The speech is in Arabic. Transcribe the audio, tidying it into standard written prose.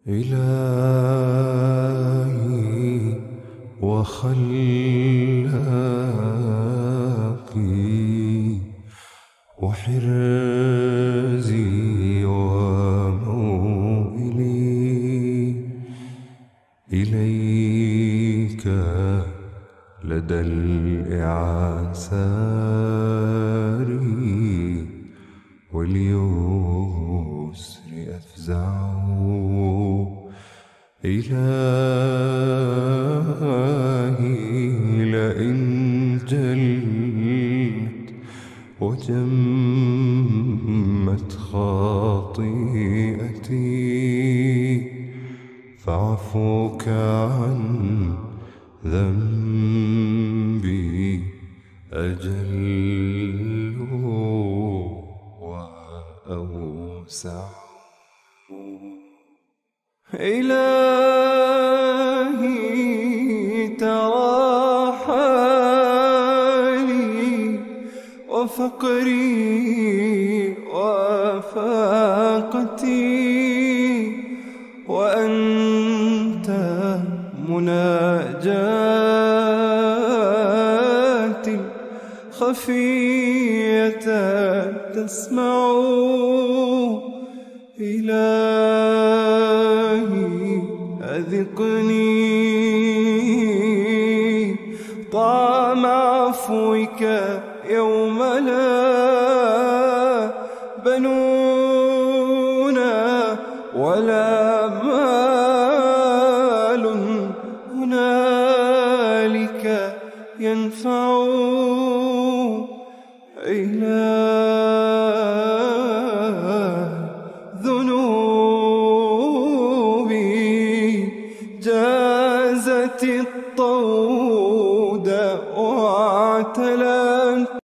إلهي وخلاقي وحرزي وموئلي، إليك لدى الإعسار واليسر أفزع. إلهي لئن جلت وجمت خطيئتي، فعفوك عن ذنبي أجل وأوسع. إلهي ترى حالي وفقري وفاقتي، وأنت مناجاتي خفية تسمع. إلهي أذقني طعم عفوك يوم لا بنونا ولا مال هنالك ينفع. ذنوبي جازت الطود واعتلت